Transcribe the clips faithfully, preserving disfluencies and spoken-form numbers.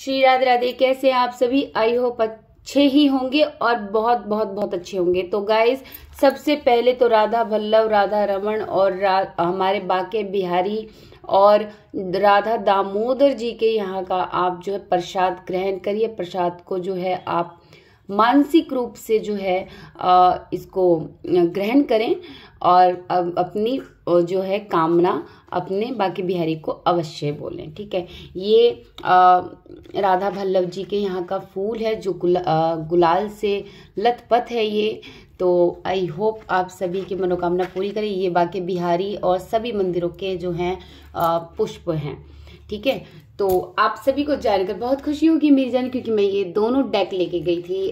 श्री राधे राधे। कैसे हैं आप सभी? आई होप अच्छे ही होंगे और बहुत बहुत बहुत अच्छे होंगे। तो गाइस, सबसे पहले तो राधा वल्लभ, राधा रमन और रा, हमारे बाके बिहारी और राधा दामोदर जी के यहाँ का आप जो है प्रसाद ग्रहण करिए। प्रसाद को जो है आप मानसिक रूप से जो है आ, इसको ग्रहण करें और अपनी जो है कामना अपने बाके बिहारी को अवश्य बोलें। ठीक है, ये आ, राधा वल्लभ जी के यहाँ का फूल है जो गुला, आ, गुलाल से लथपथ है ये। तो आई होप आप सभी की मनोकामना पूरी करें। ये बाके बिहारी और सभी मंदिरों के जो हैं पुष्प हैं। ठीक है, तो आप सभी को जानकर बहुत खुशी होगी मेरी जान, क्योंकि मैं ये दोनों डेक लेके गई थी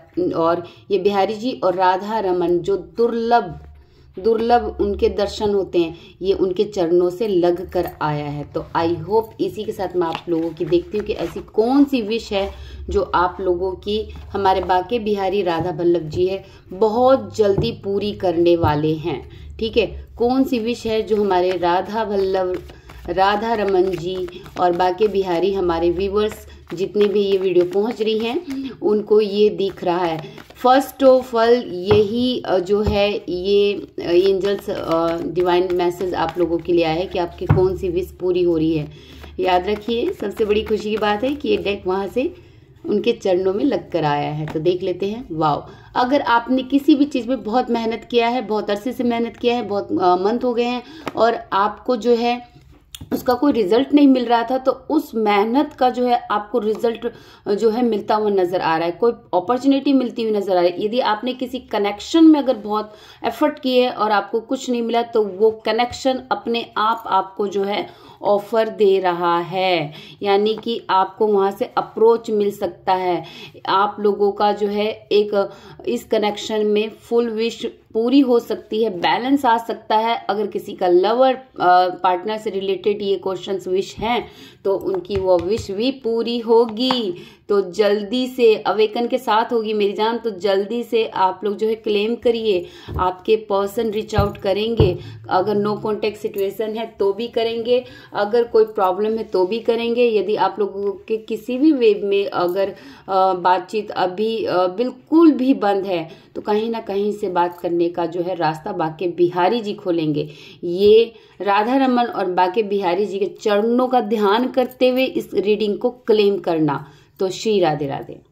और ये बिहारी जी और राधा रमन जो दुर्लभ दुर्लभ उनके दर्शन होते हैं, ये उनके चरणों से लग कर आया है। तो आई होप इसी के साथ मैं आप लोगों की देखती हूँ कि ऐसी कौन सी विश है जो आप लोगों की हमारे बाके बिहारी राधा वल्लभ जी है बहुत जल्दी पूरी करने वाले हैं। ठीक है, कौन सी विश है जो हमारे राधा वल्लभ, राधा रमन जी और बाके बिहारी हमारे व्यूवर्स जितने भी ये वीडियो पहुंच रही हैं उनको ये दिख रहा है। फर्स्ट ऑफ ऑल यही जो है ये एंजल्स डिवाइन मैसेज आप लोगों के लिए आया है कि आपकी कौन सी विश पूरी हो रही है। याद रखिए, सबसे बड़ी खुशी की बात है कि ये डेक वहां से उनके चरणों में लग कर आया है। तो देख लेते हैं। वाओ, अगर आपने किसी भी चीज़ में बहुत मेहनत किया है, बहुत अरसे से मेहनत किया है, बहुत मंथ हो गए हैं और आपको जो है उसका कोई रिजल्ट नहीं मिल रहा था, तो उस मेहनत का जो है आपको रिजल्ट जो है मिलता हुआ नजर आ रहा है, कोई अपॉर्चुनिटी मिलती हुई नजर आ रही है। यदि आपने किसी कनेक्शन में अगर बहुत एफर्ट किए और आपको कुछ नहीं मिला, तो वो कनेक्शन अपने आप आपको जो है ऑफर दे रहा है, यानी कि आपको वहां से अप्रोच मिल सकता है। आप लोगों का जो है एक इस कनेक्शन में फुल विश पूरी हो सकती है, बैलेंस आ सकता है। अगर किसी का लवर पार्टनर से रिलेटेड ये क्वेश्चंस विश हैं तो उनकी वो विश भी पूरी होगी। तो जल्दी से अवेकन के साथ होगी मेरी जान। तो जल्दी से आप लोग जो है क्लेम करिए, आपके पर्सन रीच आउट करेंगे। अगर नो कॉन्टेक्ट सिचुएशन है तो भी करेंगे, अगर कोई प्रॉब्लम है तो भी करेंगे। यदि आप लोगों के किसी भी वे में अगर बातचीत अभी बिल्कुल भी बंद है तो कहीं ना कहीं से बात करने का जो है रास्ता बाके बिहारी जी खोलेंगे। ये राधा रमन और बाके बिहारी जी के चरणों का ध्यान करते हुए इस रीडिंग को क्लेम करना। तो श्री राधे राधे।